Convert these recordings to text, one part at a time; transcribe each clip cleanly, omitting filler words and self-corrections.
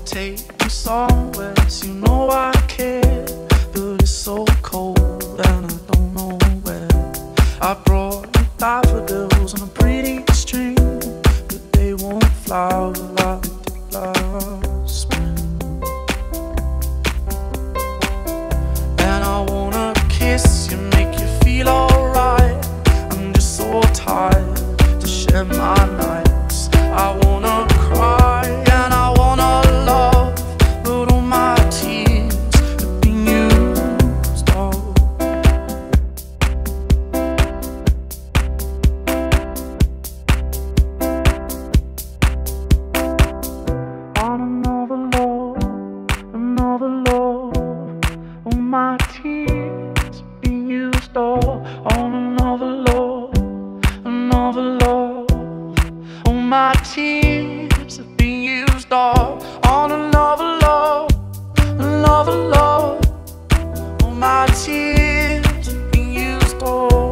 take you somewhere, you know I care, but it's so cold and I don't know where. I brought you daffodils on a pretty string, but they won't flower like they did last spring. And I wanna kiss you, make you feel alright. I'm just so tired to share my nights. I wanna cry and I wanna love, but all my tears have been used all. On another love, all my tears have been used all. On another love, all my tears have been used all. On another love, all my tears have been used all.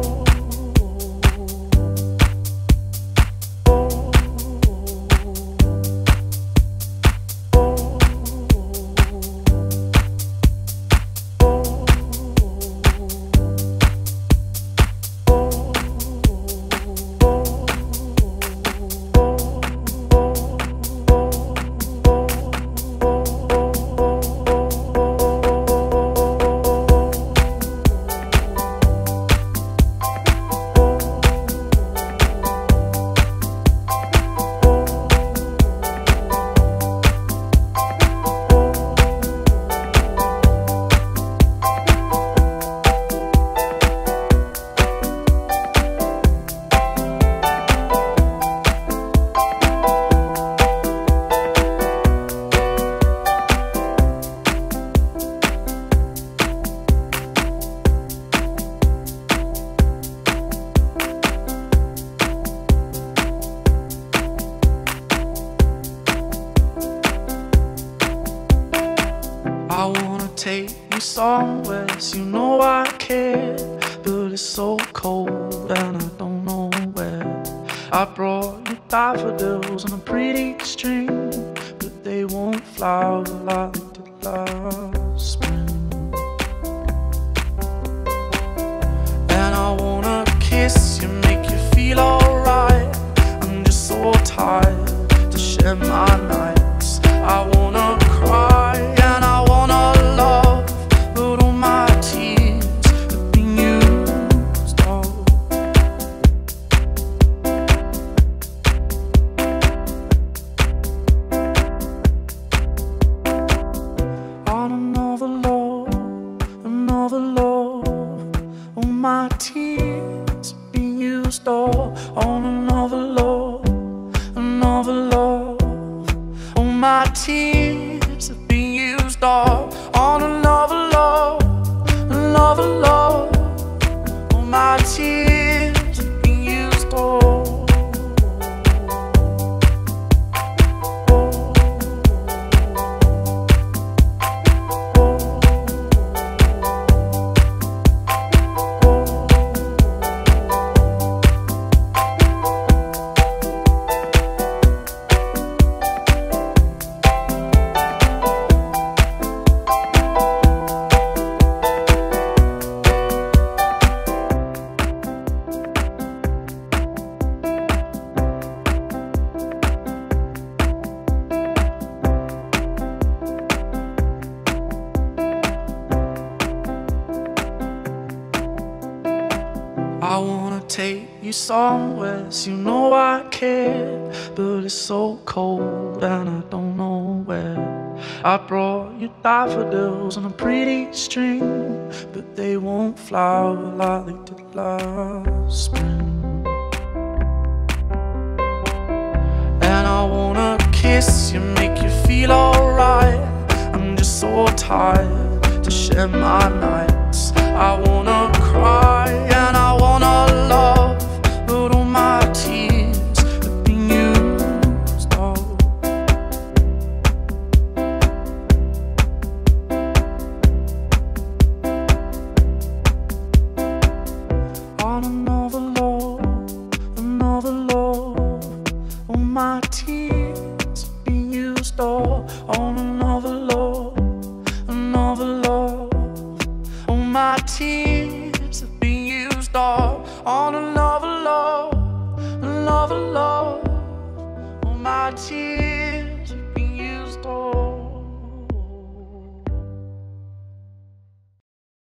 I wanna take you somewhere, you know I care, but it's so cold and I don't know where. I brought you daffodils on a pretty string, but they won't flower like they did last spring. And I wanna kiss you, make you feel alright. I'm just so tired to share my nights. I wanna cry and I wanna love, but all my tears have been used all. On another love, all my tears have been used all. On another love, all my tears have been used all. On another love, all my tears have been used all. I wanna take you somewhere, you know I care, but it's so cold and I don't know where. I brought you daffodils on a pretty string, but they won't flower like they did last spring. And I wanna kiss you, make you feel alright. I'm just so tired to share my nights. I wanna cry and I wanna love, but all my tears have been used all. On another love, all my tears have been used all. On tears have been used all on another love, another love. Oh, my tears